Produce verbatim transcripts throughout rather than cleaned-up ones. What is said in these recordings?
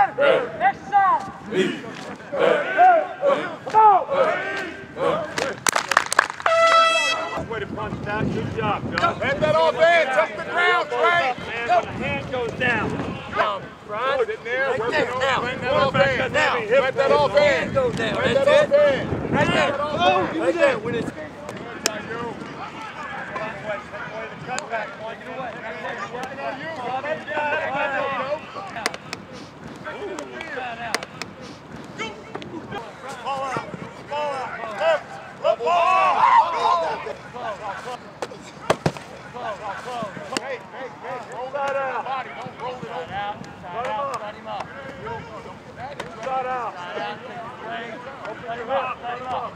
Exercise. Way to punch that. Good job, Joe. Head that off in. Touch the ground, Trey. Man, when the hand goes down. Down, right? Good in there. Right Working there, on now. letting that off in. Now. Let that off in. Hand goes down. Let That's that off it. in. Right there. Oh, Right there. When it's Ball out. Ball out. Left. Left ball. Hey, hey, hey. Roll that out. Body. Don't roll it over. Cut him up. Cut him up. Shut out. Open your hip. Cut him up.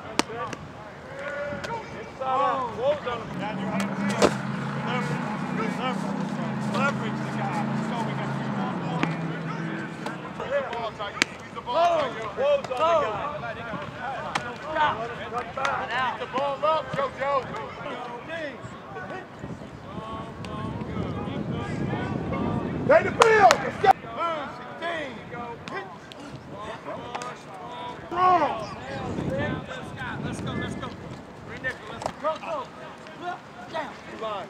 Inside out. Close on him. Down your hands. Leverage. Leverage. Leverage the guy. Let's go. We got two more balls. Squeeze the ball tight. Squeeze the ball tight. Close on the guy. Stop. Cut back. Keep the ball up, JoJo. Take the field. Let's go. Strong. Let's go, let's go. Green nickel, let's go. Go, go. Down. Line.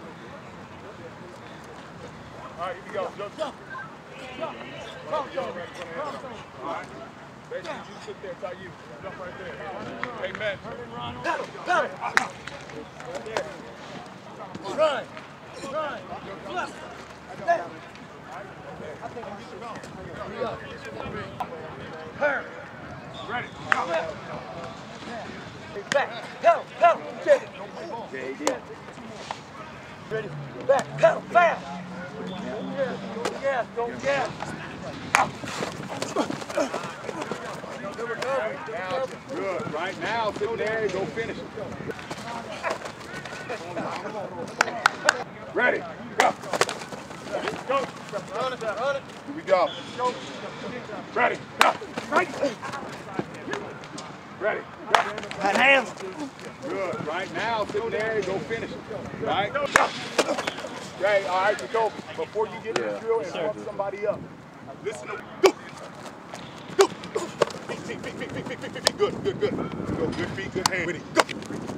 All right, here we go. Jump. Go. Go. Go, go. All right. Basically, you sit there, tie you. Jump right there. Hey, man. Pedal, pedal. Run. Run. Flip. Step. Hurry. Ready. Back. Pedal, pedal. J D. Ready. Back. Pedal. Fast. Don't gas. Don't gas. Good. Right now, sit there, go finish it. Ready. Go. Go. Run it. Run it. Here we go. Ready. Go. Right. Ready. Go. That hands. Good. Right now, sit there, go finish it. Right. Go. Okay. All right, Jacoby. Before you get in the drill and fuck somebody up, listen to. Go. Go. Feet, feet, feet, feet, feet, feet, feet, feet. Good. Good. Good. Go. Good feet. Good hand. Ready. Go. Go.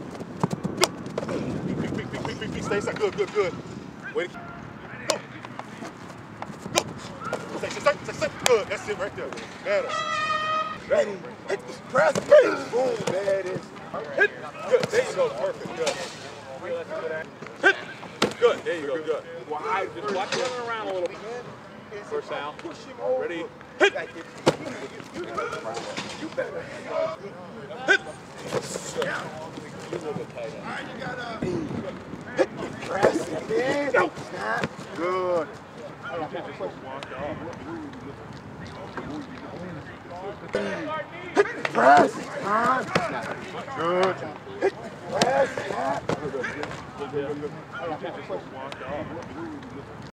Feet, feet, feet, feet, feet, feet, feet. Stay inside. Good. Good. Good. Wait. Go. Go. Stay, stay, stay, stay. Good. That's it right there. Better. Ready. Hit. Press. Boom. There it is. Hit. Good. There you go. Perfect. Good. Hit. Good. There you go. Good. Wide. Just watch him running around a little bit. First down. Ready. Hit. You better. Hit. Alright, you gotta hit. Press. Go. Good. Hit. Press. Good. Hit. Press.